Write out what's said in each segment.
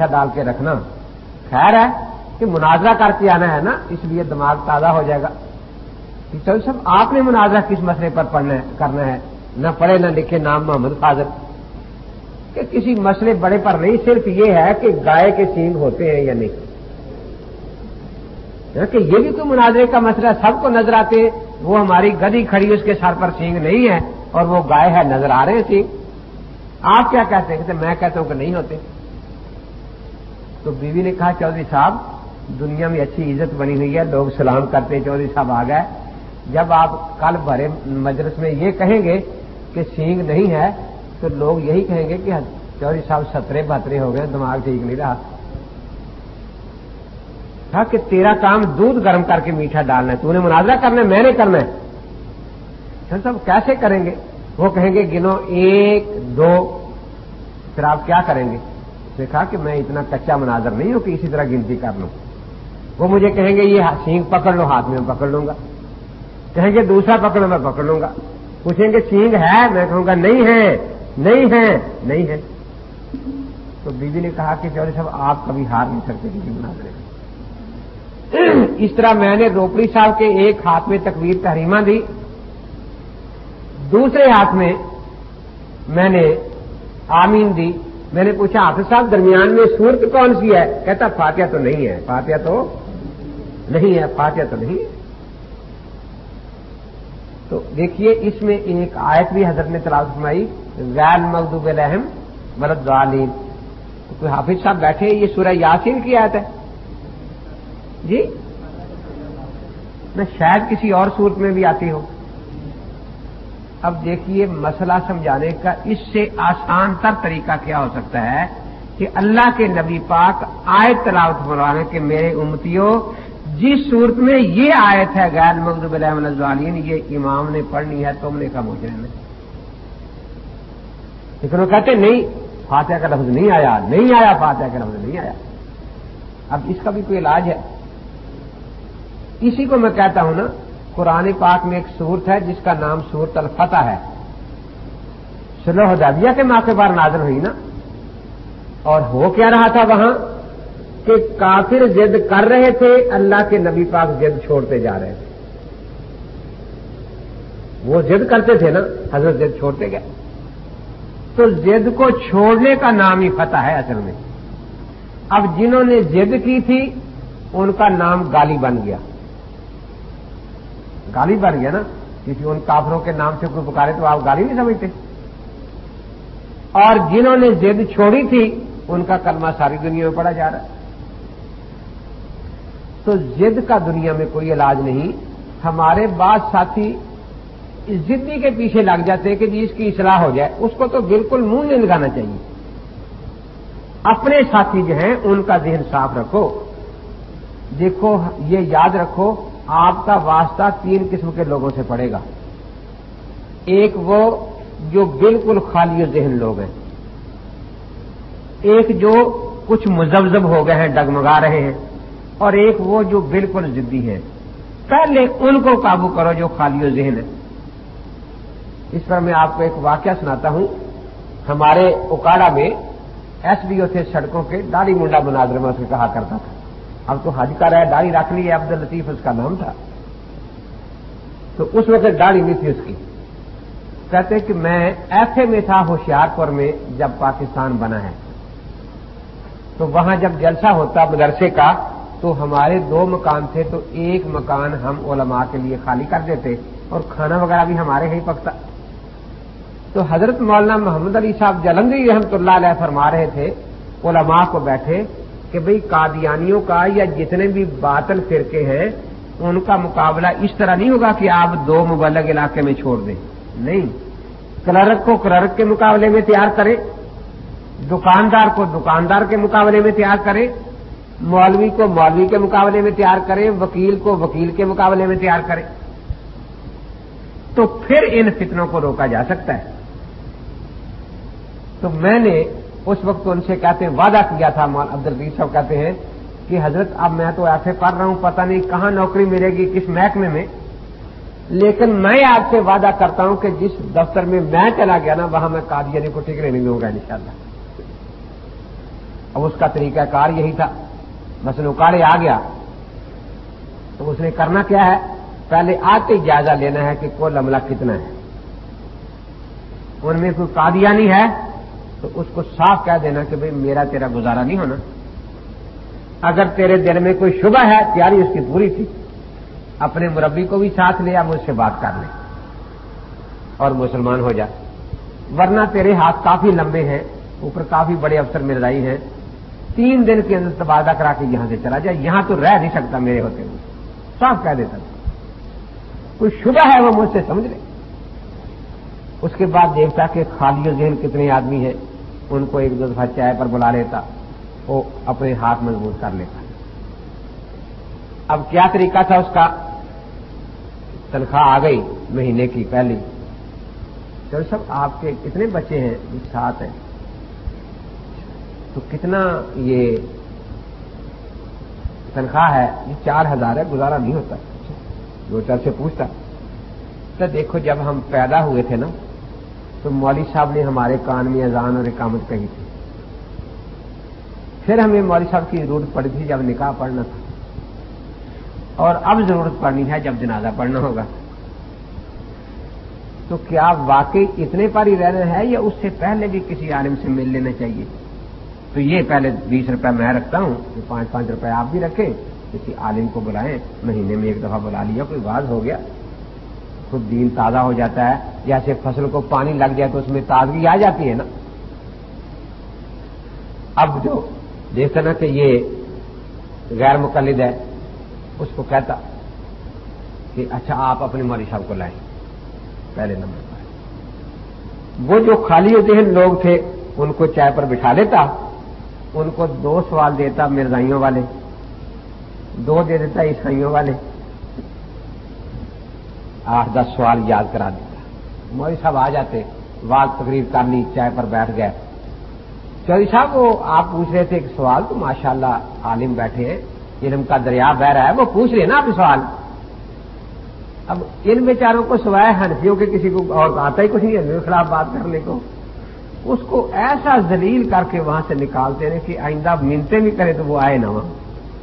میٹھا ڈال کے رکھنا. خیر ہے کہ مناظرہ کر کے آنا ہے نا, اس لیے دماغ تازہ ہو جائے گا. چودھری صاحب آپ نے مناظرہ کس مسئلے پر کرنا ہے, نہ پڑھے نہ لکھے, نام محمد فاضل, کہ کسی مسئلے بڑے پر نہیں, صرف یہ ہے کہ گائے کے سینگ ہوتے ہیں یا نہیں, کہ یہ بھی کوئی مناظرے کا مسئلہ. سب کو نظر آتے, وہ ہماری گدی کھڑی اس کے سر پر سینگ نہیں ہے اور وہ گائے ہے, نظر آ رہے ہیں سینگ. آپ کیا کہتے ہیں؟ کہ میں کہتا ہوں کہ نہیں ہوتے. تو بیوی نے کہا چودھری صاحب دنیا میں اچھی عزت بنی ہوئی ہے, لوگ سلام کرتے ہیں, چودھری صاحب آ گئے. جب آپ کل بھرے مجلس میں یہ کہیں گے کہ سینگ نہیں ہے تو لوگ یہی کہیں گے کہ چودھری صاحب 17-72 ہو گئے, دماغ ٹھیک نہیں رہا. کہا کہ تیرا کام دودھ گرم کر کے میٹھا ڈالنا ہے, تو نے مناظرہ کرنا ہے, میں نے کرنا ہے. چودھری صاحب کیسے کریں گے؟ وہ کہیں گے گنو 1 2, پھر آپ کیا کریں گے؟ اس نے کہا کہ میں اتنا کچا مناظر نہیں ہوں کہ اسی طرح گنتی کر لوں. وہ مجھے کہیں گے یہ سینگ پکڑ لو, ہاتھ میں پکڑ لوں گا. کہیں گے دوسرا پکڑو, میں پکڑ لوں گا. پوچھیں گے سینگ ہے, میں کہوں گا نہیں ہے, نہیں ہے, نہیں ہے. تو بیوی نے کہا کہ چودھری صاحب آپ کبھی ہار نہیں سکتے کسی مناظرے میں. اس طرح میں نے روپڑی صاحب کے ایک ہاتھ میں تکبیر تحریمہ دی, دوسرے ہاتھ میں میں نے آمین دی. میں نے پوچھا حافظ صاحب درمیان میں سورت کون سی ہے؟ کہتا فاتحہ تو نہیں ہے, فاتحہ تو نہیں ہے, فاتحہ تو نہیں ہے. تو دیکھیے اس میں ایک آیت بھی حضرت نے تلاوت فرمائی, غیر المغضوب علیہم ولا الضالین. تو کوئی حافظ صاحب بیٹھے, یہ سورہ یاسین کی آیت ہے جی, نہ شاید کسی اور صورت میں بھی آتی ہو. اب دیکھیے مسئلہ سمجھانے کا اس سے آسان تر طریقہ کیا ہو سکتا ہے کہ اللہ کے نبی پاک آیت تلاوت فرمانے کہ میرے امتیوں جس صورت میں یہ آیت ہے غیر المغضوب علیہم ولا الضالین, یہ امام نے پڑھنی ہے, تم نے خاموش رہنا. لیکن وہ کہتے نہیں فاتحہ کا لفظ نہیں آیا, نہیں آیا, فاتحہ کا لفظ نہیں آیا. اب اس کا بھی کوئی علاج ہے. اسی کو میں کہتا ہوں نا, قرآن پاک میں ایک سورت ہے جس کا نام سورت الفتح ہے, صلح حدیبیہ کے موقع پر نازل ہوئی نا. اور ہو کیا رہا تھا وہاں کہ کافر ضد کر رہے تھے, اللہ کے نبی پاک ضد چھوڑتے جا رہے تھے. وہ ضد کرتے تھے نا, حضرت ضد چھوڑتے گئے. تو ضد کو چھوڑنے کا نام ہی فتح ہے اصل میں. اب جنہوں نے ضد کی تھی ان کا نام گالی بن گیا, گالی بن گیا نا, کسی ان کافروں کے نام سے کوئی پکارے تو آپ گالی نہیں سمجھتے. اور جنہوں نے ضد چھوڑی تھی ان کا کلمہ ساری دنیا میں پڑھا جا رہا ہے. تو ضد کا دنیا میں کوئی علاج نہیں. ہمارے بعض ساتھی ضدی کے پیچھے لگ جاتے ہیں کہ جی اس کی اصلاح ہو جائے, اس کو تو بالکل منہ نہیں لگانا چاہیے. اپنے ساتھی جو ہیں ان کا ذہن صاف رکھو. دیکھو یہ یاد رکھو, آپ کا واسطہ 3 قسم کے لوگوں سے پڑے گا. ایک وہ جو بالکل خالی ذہن لوگ ہیں, ایک جو کچھ مذبذب ہو گئے ہیں, ڈگمگا رہے ہیں, اور ایک وہ جو بالکل ضدی ہیں. پہلے ان کو قابو کرو جو خالی ذہن ہے. اس پر میں آپ کو ایک واقعہ سناتا ہوں. ہمارے اکاڑا میں ایس ڈی او تھے سڑکوں کے, داڑھی منڈا مناظر میں اسے کہا کرتا تھا. اب تو حج کا رہا, داڑھی رکھ لی ہے, عبد اللطیف اس کا نام تھا. تو اس وقت داڑھی نہیں تھی اس کی. کہتے کہ میں ایف اے میں تھا ہوشیار پور میں جب پاکستان بنا ہے, تو وہاں جب جلسہ ہوتا مدرسے کا تو ہمارے 2 مکان تھے, تو ایک مکان ہم علماء کے لیے خالی کر دیتے اور کھانا وغیرہ بھی ہمارے ہی پکتا. تو حضرت مولانا محمد علی صاحب جلندری رحمۃ اللہ علیہ فرما رہے تھے علماء کو بیٹھے کہ بھئی قادیانیوں کا یا جتنے بھی باطل فرقے ہیں ان کا مقابلہ اس طرح نہیں ہوگا کہ آپ 2 مبلغ علاقے میں چھوڑ دیں. نہیں, کلرک کو کلرک کے مقابلے میں تیار کریں, دکاندار کو دکاندار کے مقابلے میں تیار کریں, مولوی کو مولوی کے مقابلے میں تیار کریں, وکیل کو وکیل کے مقابلے میں تیار کریں. تو پھر ان فتنوں کو روکا جا سکتا ہے. تو میں نے اس وقت ان سے کہتے ہیں وعدہ کیا تھا, مولانا عبد الرزیق صاحب کہتے ہیں کہ حضرت اب میں تو ایسے پڑھ رہا ہوں, پتہ نہیں کہاں نوکری ملے گی, کس محکمے میں, لیکن میں آپ سے وعدہ کرتا ہوں کہ جس دفتر میں میں چلا گیا نا وہاں میں قادیانی کو ٹکٹ نہیں دوں گا انشاءاللہ. अब उसका तरीका कार यही था, बस नौकारे आ गया तो उसने करना क्या है, पहले आते ही जायजा लेना है कि कुल अमला कितना है, उनमें कोई कादियानी है तो उसको साफ कह देना कि भाई मेरा तेरा गुजारा नहीं होना। अगर तेरे दिल में कोई शुबह है, तैयारी उसकी पूरी थी, अपने मुरब्बी को भी साथ ले या मुझसे बात कर ले और मुसलमान हो जा, वरना तेरे हाथ काफी लंबे हैं, ऊपर काफी बड़े अफसर मिर्जाई हैं, 3 दिन के अंदर तबादला करा के यहां से चला जाए, यहां तो रह नहीं सकता मेरे होते हुए, साफ कह देता। कोई शुबह है वो मुझसे समझ ले। उसके बाद देखता कि खाली ज़हन कितने आदमी हैं, उनको 1-2 दफा चाय पर बुला लेता, वो अपने हाथ मजबूत कर लेता। अब क्या तरीका था उसका, तनख्वाह आ गई महीने की पहली, चलो सब आपके कितने बच्चे हैं, 7 हैं, तो कितना ये तनख्वाह है, ये 4000 है, गुजारा नहीं होता। 2-4 से पूछता, तो देखो जब हम पैदा हुए थे ना तो मौलवी साहब ने हमारे कान में अजान और इकामत कही थी, फिर हमें मौलवी साहब की जरूरत पड़ी थी जब निकाह पढ़ना था, और अब जरूरत पड़नी है जब जनाजा पढ़ना होगा। तो क्या वाकई इतने पर ही रहना है या उससे पहले भी किसी आलिम से मिल लेना चाहिए? तो ये पहले 20 रुपए मैं रखता हूं, 5-5 रुपए आप भी रखें, किसी आलिम को बुलाएं, महीने में 1 दफा बुला लिया, कोई बात हो गया, खुद दीन ताजा हो जाता है। जैसे फसल को पानी लग जाए तो उसमें ताजगी आ जाती है ना। अब जो देखता ना कि ये गैर मुकल्लिद है, उसको कहता कि अच्छा आप अपने मौलवी साहब को लाएं पहले नंबर पर। वो जो खाली ज़हन लोग थे उनको चाय पर बिठा लेता, उनको 2 सवाल देता मिर्जाइयों वाले, 2 दे देता ईसाइयों वाले, 8-10 सवाल याद करा देता। मौलवी साहब आ जाते, वाज तकरीर कर ली, चाय पर बैठ गए। चौधरी साहब वो आप पूछ रहे थे एक सवाल, तो माशाल्लाह आलिम बैठे हैं, इल्म का दरिया बह रहा है, वो पूछ रहे हैं ना आप सवाल। अब इन बेचारों को सिवाय हनफियों के किसी को और आता ही कुछ नहीं है मेरे खिलाफ बात करने को, उसको ऐसा जलील करके वहां से निकालते हैं कि आइंदा मिनते भी करे तो वो आए ना वहां।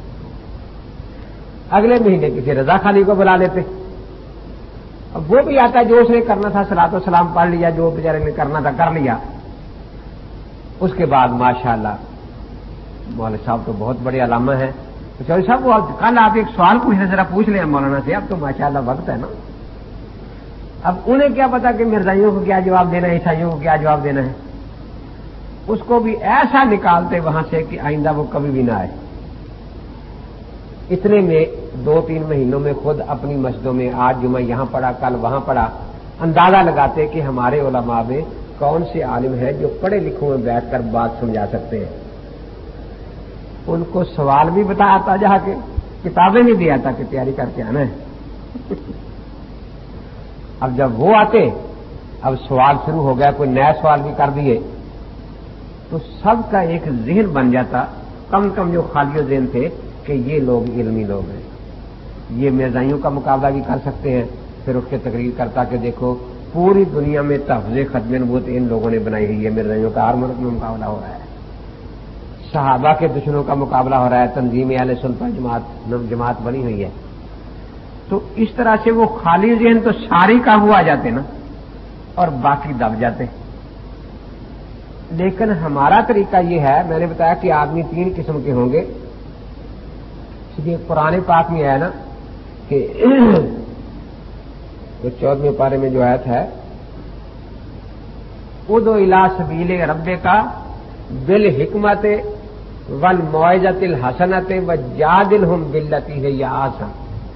अगले महीने किसी रजा खानी को बुला लेते, अब वो भी आता, जो उसने करना था सलातो सलाम पढ़ लिया, जो बेचारे ने करना था कर लिया। उसके बाद माशाअल्लाह मौलाना साहब तो बहुत बड़े अलामा है, तो चौधरी साहब वो कल आप एक सवाल पूछने, जरा पूछ लें मौलाना से, अब तो माशाअल्लाह वक्त है ना। अब उन्हें क्या पता कि मिर्जाइयों को क्या जवाब देना है, ईसाइयों को क्या जवाब देना है। उसको भी ऐसा निकालते वहां से कि आइंदा वो कभी भी ना आए। इतने में 2-3 महीनों में खुद अपनी मस्जिदों में आज जुमा यहां पढ़ा, कल वहां पढ़ा, अंदाजा लगाते कि हमारे उलमा में कौन से आलिम है जो पढ़े लिखों में बैठकर बात समझा सकते हैं। उनको सवाल भी बता आता, जाके किताबें भी दे आता कि तैयारी करके आना है। अब जब वो आते, अब सवाल शुरू हो गया, कोई नया सवाल भी कर दिए, तो सबका एक ज़हन बन जाता, कम कम जो खाली ज़हन थे कि ये लोग इल्मी लोग हैं, ये मिर्जाइयों का मुकाबला भी कर सकते हैं। फिर उठ के तकरीर करता कि देखो पूरी दुनिया में तहफ़्ज़े ख़त्म नबूवत इन लोगों ने बनाई हुई है, मिर्जाइयों का हर मुल्क में मुकाबला हो रहा है, सहाबा के दुश्मनों का मुकाबला हो रहा है, तंजीम अहले सुन्नत वल जमात बनी हुई है। तो इस तरह से वो खाली ज़हन तो सारे काबू आ जाते ना, और बाकी दब जाते। लेकिन हमारा तरीका ये है, मैंने बताया कि आदमी 3 किस्म के होंगे। इसलिए कुरान पाक में आया ना कि तो 14वें पारे में जो आयत है, उदो इला सबीले रब्बे का बिल हिकमत वल मौइज़तिल हसनत व जादिलहुम बिल्लती है या आसन।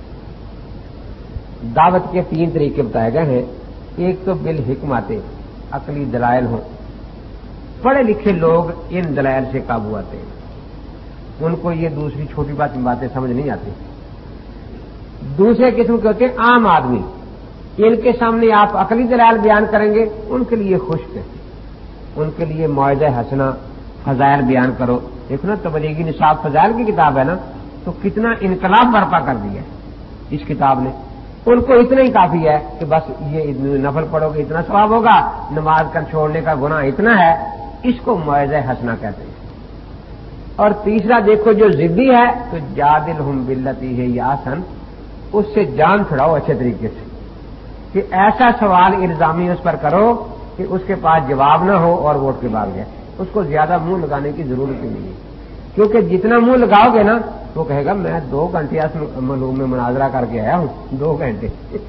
दावत के 3 तरीके बताए गए हैं। एक तो बिल हिकमत, अकली दलाइल हों, पढ़े लिखे लोग इन दलाइल से काबू आते हैं, उनको ये दूसरी छोटी बातें समझ नहीं आती। दूसरे किस्म के होते हैं आम आदमी, इनके सामने आप अकली दलाइल बयान करेंगे, उनके लिए खुश्क है, उनके लिए मौइज़ा हसना फजाइल बयान करो। देखो ना तबलीगी निसाब फजाइल की किताब है ना, तो कितना इनकलाब बर्पा कर दिया है इस किताब ने। उनको इतना ही काफी है कि बस ये नफल पढ़ोगे इतना सवाब होगा, नमाज कर छोड़ने का गुनाह इतना है, इसको मौइज़ा हसना कहते हैं। اور تیسرا دیکھو جو ضدی ہے تو جادلہم باللتی ہے آسن، اس سے جان چھڑاؤ اچھے طریقے سے، کہ ایسا سوال الزامی اس پر کرو کہ اس کے پاس جواب نہ ہو اور ووٹ کے بھاگ جائے۔ اس کو زیادہ منہ لگانے کی ضرورت ہی نہیں ہے، کیونکہ جتنا منہ لگاؤ گے نا وہ کہے گا میں 2 گھنٹے معلوم میں مناظرہ کر کے آیا ہوں، 2 گھنٹے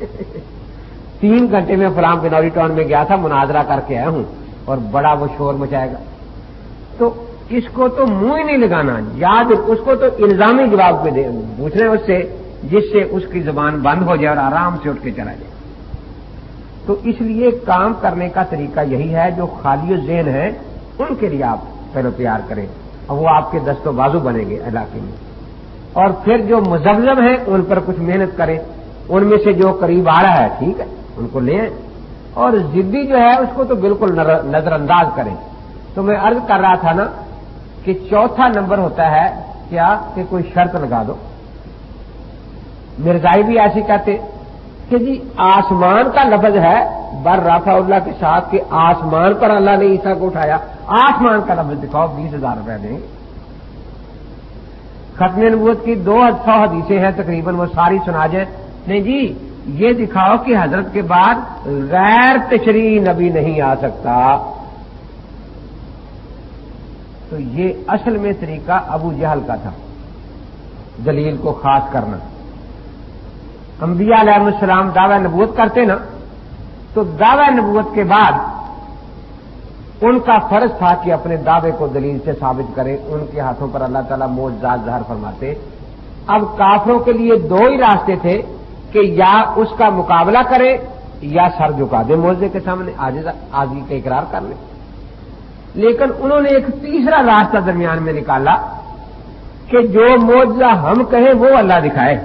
3 گھنٹے میں فلاں بنوری ٹاؤن میں گیا تھا، مناظرہ کر کے آیا ہوں، اور بڑا وہ شور مچائے گا۔ تو اس کو تو منہ ہی نہیں لگانا، یاد اس کو تو الزامی جواب پہ پوچھنا ہے اس سے، جس سے اس کی زبان بند ہو جائے اور آرام سے اٹھ کے چلا جائے۔ تو اس لیے کام کرنے کا طریقہ یہی ہے، جو خالی ذہن ہے ان کے لیے آپ پہلے تیار کریں، اور وہ آپ کے دست و بازو بنیں گے علاقے میں، اور پھر جو مذبذب ہیں ان پر کچھ محنت کریں، ان میں سے جو قریب آ رہا ہے ٹھیک ہے ان کو لیں، اور ضدی جو ہے اس کو تو بالکل نظر انداز کریں۔ تو میں عرض کر رہا تھا نا کہ چوتھا نمبر ہوتا ہے کیا کہ کوئی شرط لگا دو۔ مرزائی بھی ایسی کہتے کہ جی آسمان کا لفظ ہے بر رافع اللہ کے ساتھ، کہ آسمان پر اللہ نے عیسیٰ کو اٹھایا، آسمان کا لفظ دکھاؤ، 20,000 روپے دیں گے۔ ختم نبوت کی 200 حدیثیں ہیں تقریباً، وہ ساری سنا جائیں، نہیں جی یہ دکھاؤ کہ حضرت کے بعد غیر تشریعی نبی نہیں آ سکتا۔ تو یہ اصل میں طریقہ ابو جہل کا تھا، دلیل کو خاص کرنا۔ انبیاء علیہ السلام دعوی نبوت کرتے نا، تو دعوی نبوت کے بعد ان کا فرض تھا کہ اپنے دعوے کو دلیل سے ثابت کریں، ان کے ہاتھوں پر اللہ تعالیٰ معجزات ظاہر فرماتے۔ اب کافروں کے لیے 2 ہی راستے تھے کہ یا اس کا مقابلہ کرے یا سر جھکا دے معجزے کے سامنے، عاجزی کا اقرار کر لیں۔ لیکن انہوں نے ایک تیسرا راستہ درمیان میں نکالا کہ جو معجزہ ہم کہیں وہ اللہ دکھائے۔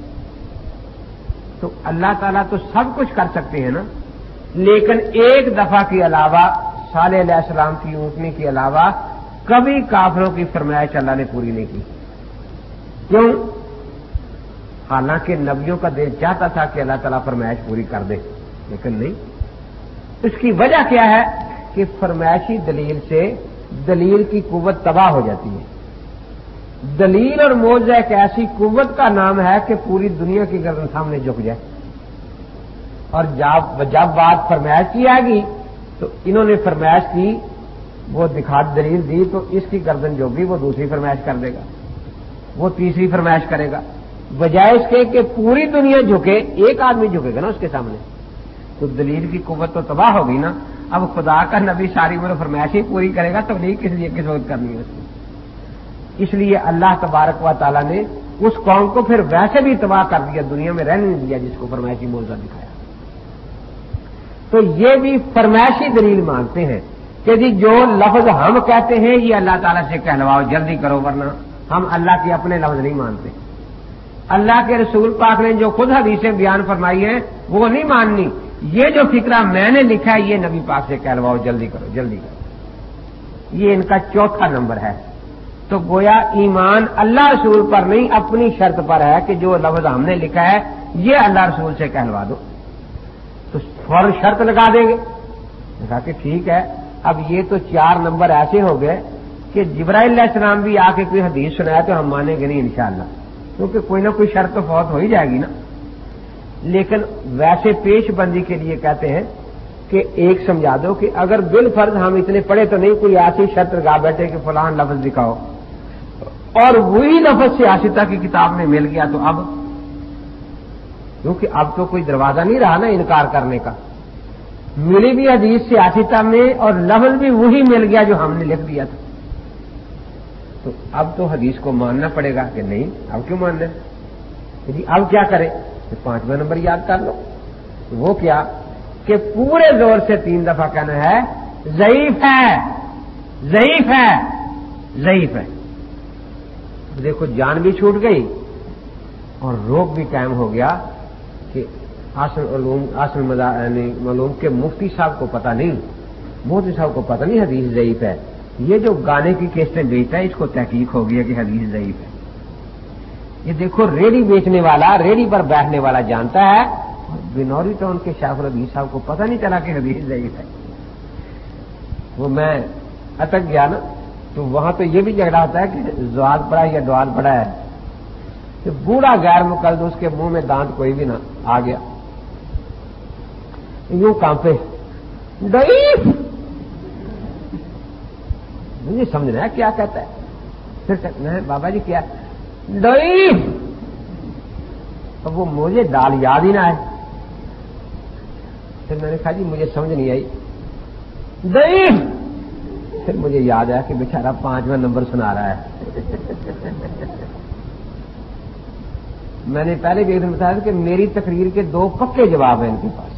تو اللہ تعالیٰ تو سب کچھ کر سکتے ہیں نا، لیکن ایک دفعہ کے علاوہ صالح علیہ السلام کی اونٹنی کے علاوہ کبھی کافروں کی فرمائش اللہ نے پوری نہیں کی۔ کیوں؟ حالانکہ نبیوں کا دل چاہتا تھا کہ اللہ تعالیٰ فرمائش پوری کر دے، لیکن نہیں۔ اس کی وجہ کیا ہے کہ فرمائشی دلیل سے دلیل کی قوت تباہ ہو جاتی ہے۔ دلیل اور معجزہ ایک ایسی قوت کا نام ہے کہ پوری دنیا کی گردن سامنے جھک جائے، اور جب بات فرمائش کی آئے گی تو انہوں نے فرمائش کی، وہ دکھا دلیل دی، تو اس کی گردن جو بھی وہ دوسری فرمائش کر دے گا، وہ تیسری فرمائش کرے گا، بجائے اس کے کہ پوری دنیا جھکے، ایک آدمی جھکے گا نا اس کے سامنے، تو دلیل کی قوت تو تباہ ہوگی نا۔ اب خدا کا نبی ساری عمر فرمائش ہی پوری کرے گا، تبلیغ کس لیے کس وقت کرنی ہے اس کی؟ اس لیے اللہ تبارک و تعالیٰ نے اس قوم کو پھر ویسے بھی تباہ کر دیا، دنیا میں رہنے نہیں دیا جس کو فرمائشی معجزہ دکھایا۔ تو یہ بھی فرمائشی دلیل مانتے ہیں کہ جی جو لفظ ہم کہتے ہیں یہ اللہ تعالیٰ سے کہلواؤ، جلدی کرو، ورنہ ہم اللہ کے اپنے لفظ نہیں مانتے۔ اللہ کے رسول پاک نے جو خود حدیثیں بیان فرمائی ہیں وہ نہیں ماننی، یہ جو فکرہ میں نے لکھا ہے یہ نبی پاک سے کہلواؤ، جلدی کرو جلدی کرو۔ یہ ان کا چوتھا نمبر ہے۔ تو گویا ایمان اللہ رسول پر نہیں اپنی شرط پر ہے کہ جو لفظ ہم نے لکھا ہے یہ اللہ رسول سے کہلوا دو، تو فوراً شرط لگا دیں گے۔ کہا کہ ٹھیک ہے، اب یہ تو 4 نمبر ایسے ہو گئے کہ جبرائیل علیہ السلام بھی آ کے کوئی حدیث سنایا تو ہم مانیں گے نہیں انشاءاللہ، کیونکہ کوئی نہ کوئی شرط تو فوت ہو ہی جائے گی نا۔ لیکن ویسے پیش بندی کے لیے کہتے ہیں کہ ایک سمجھا دو کہ اگر بالفرض ہم اتنے پڑھے تو نہیں، کوئی ایسی شرط لگا بیٹھے کہ فلاں لفظ دکھاؤ، اور وہی لفظ سیاستہ کی کتاب میں مل گیا، تو اب کیونکہ اب تو کوئی دروازہ نہیں رہا نا انکار کرنے کا، ملی بھی حدیث سیاستہ میں اور لفظ بھی وہی مل گیا جو ہم نے لکھ دیا تھا، تو اب تو حدیث کو ماننا پڑے گا کہ نہیں، اب کیوں ماننا؟ جی اب کیا کریں؟ 5واں نمبر یاد کر لو، وہ کیا کہ پورے زور سے 3 دفعہ کہنا ہے ضعیف ہے ضعیف ہے ضعیف ہے۔ دیکھو جان بھی چھوٹ گئی اور روب بھی قائم ہو گیا کہ اصل معلوم کے مفتی صاحب کو پتہ نہیں، مفتی صاحب کو پتہ نہیں حدیث ضعیف ہے، یہ جو گانے کی کیسٹیں بیچتا ہے اس کو تحقیق ہو گیا کہ حدیث ضعیف ہے۔ یہ دیکھو ریڑھی بیچنے والا، ریڑھی پر بیٹھنے والا جانتا ہے، اور بنوری ٹاؤن کے شیخ الحدیث صاحب کو پتہ نہیں چلا کہ حدیث ضعیف ہے۔ وہ میں اٹک گیا نا، تو وہاں تو یہ بھی جھگڑا ہوتا ہے کہ زوال پڑا ہے یا ڈوال پڑا ہے، کہ بوڑھا غیر مقلد اس کے منہ میں دانت کوئی بھی نہ آ گیا، یوں کانپے ضعیف، مجھے سمجھنا ہے کیا کہتا ہے، پھر کہنا ہے بابا جی کیا ضعیف، اب وہ مجھے دال یاد ہی نہ آئے، پھر میں نے کہا جی مجھے سمجھ نہیں آئی ضعیف، پھر مجھے یاد آیا کہ بیچارہ 5واں نمبر سنا رہا ہے۔ میں نے پہلے بھی ایک دن بتایا کہ میری تقریر کے 2 پکے جواب ہیں ان کے پاس،